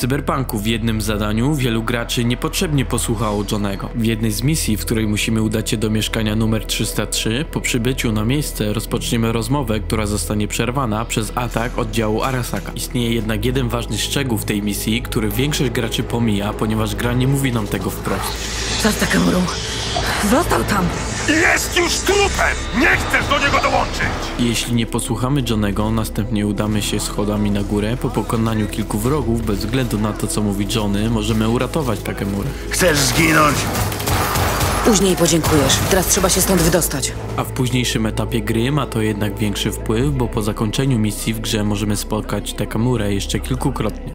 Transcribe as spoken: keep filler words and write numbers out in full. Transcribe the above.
W Cyberpunku w jednym zadaniu wielu graczy niepotrzebnie posłuchało Johnego. W jednej z misji, w której musimy udać się do mieszkania numer trzysta trzy, po przybyciu na miejsce rozpoczniemy rozmowę, która zostanie przerwana przez atak oddziału Arasaka. Istnieje jednak jeden ważny szczegół w tej misji, który większość graczy pomija, ponieważ gra nie mówi nam tego wprost. Co z Takamurą? Został tam! Jest już trupem! Nie chcesz do niego dołączyć! Jeśli nie posłuchamy Johnego, następnie udamy się schodami na górę. Po pokonaniu kilku wrogów, bez względu na to, co mówi Johnny, możemy uratować Takemurę. Chcesz zginąć? Później podziękujesz. Teraz trzeba się stąd wydostać. A w późniejszym etapie gry ma to jednak większy wpływ, bo po zakończeniu misji w grze możemy spotkać Takamurę jeszcze kilkukrotnie.